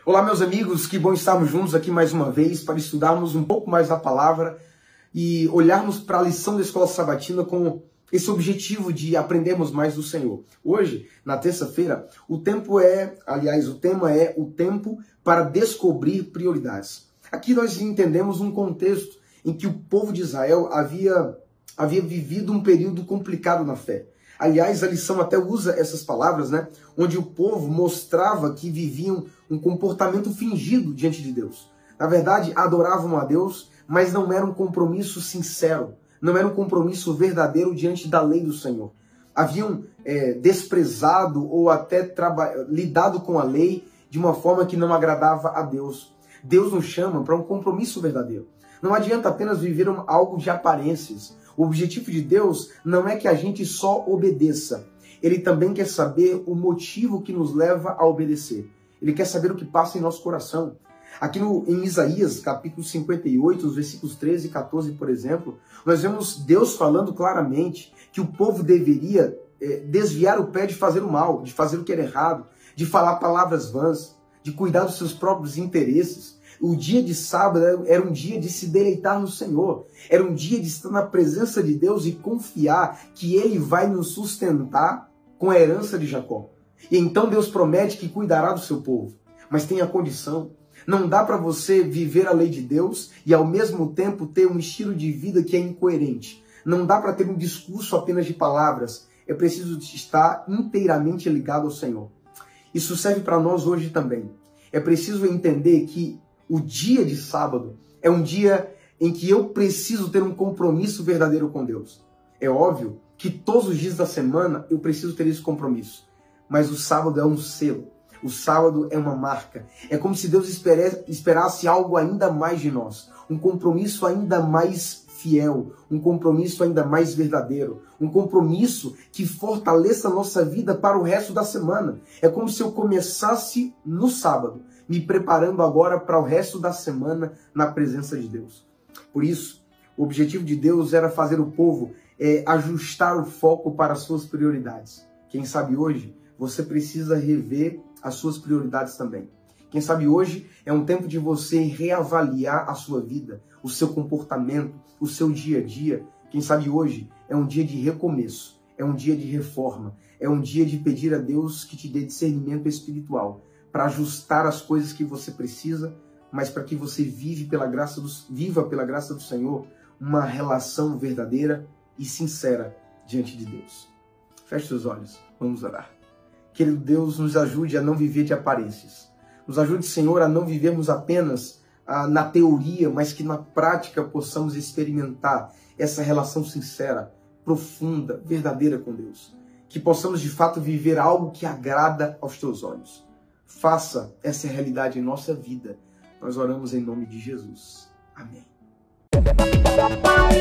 Olá, meus amigos, que bom estarmos juntos aqui mais uma vez para estudarmos um pouco mais a palavra e olharmos para a lição da Escola Sabatina com esse objetivo de aprendermos mais do Senhor. Hoje, na terça-feira, o tema é o tempo para descobrir prioridades. Aqui nós entendemos um contexto em que o povo de Israel havia vivido um período complicado na fé. Aliás, a lição até usa essas palavras, onde o povo mostrava que viviam um comportamento fingido diante de Deus. Na verdade, adoravam a Deus, mas não era um compromisso sincero, não era um compromisso verdadeiro diante da lei do Senhor. Haviam desprezado ou até lidado com a lei de uma forma que não agradava a Deus. Deus nos chama para um compromisso verdadeiro. Não adianta apenas viver algo de aparências. O objetivo de Deus não é que a gente só obedeça. Ele também quer saber o motivo que nos leva a obedecer. Ele quer saber o que passa em nosso coração. Aqui em Isaías, capítulo 58, os versículos 13 e 14, por exemplo, nós vemos Deus falando claramente que o povo deveria desviar o pé de fazer o mal, de fazer o que era errado, de falar palavras vãs, de cuidar dos seus próprios interesses. O dia de sábado era um dia de se deleitar no Senhor. Era um dia de estar na presença de Deus e confiar que Ele vai nos sustentar com a herança de Jacó. E então Deus promete que cuidará do seu povo. Mas tem a condição. Não dá para você viver a lei de Deus e ao mesmo tempo ter um estilo de vida que é incoerente. Não dá para ter um discurso apenas de palavras. É preciso estar inteiramente ligado ao Senhor. Isso serve para nós hoje também. É preciso entender que o dia de sábado é um dia em que eu preciso ter um compromisso verdadeiro com Deus. É óbvio que todos os dias da semana eu preciso ter esse compromisso. Mas o sábado é um selo. O sábado é uma marca. É como se Deus esperasse algo ainda mais de nós. Um compromisso ainda mais fiel. Um compromisso ainda mais verdadeiro. Um compromisso que fortaleça a nossa vida para o resto da semana. É como se eu começasse no sábado, me preparando agora para o resto da semana na presença de Deus. Por isso, o objetivo de Deus era fazer o povo ajustar o foco para as suas prioridades. Quem sabe hoje você precisa rever as suas prioridades também. Quem sabe hoje é um tempo de você reavaliar a sua vida, o seu comportamento, o seu dia a dia. Quem sabe hoje é um dia de recomeço, é um dia de reforma, é um dia de pedir a Deus que te dê discernimento espiritual para ajustar as coisas que você precisa, mas para que você viva pela graça do Senhor uma relação verdadeira e sincera diante de Deus. Feche seus olhos, vamos orar. Querido Deus, nos ajude a não viver de aparências. Nos ajude, Senhor, a não vivermos apenas na teoria, mas que na prática possamos experimentar essa relação sincera, profunda, verdadeira com Deus. Que possamos, de fato, viver algo que agrada aos teus olhos. Faça essa realidade em nossa vida. Nós oramos em nome de Jesus. Amém.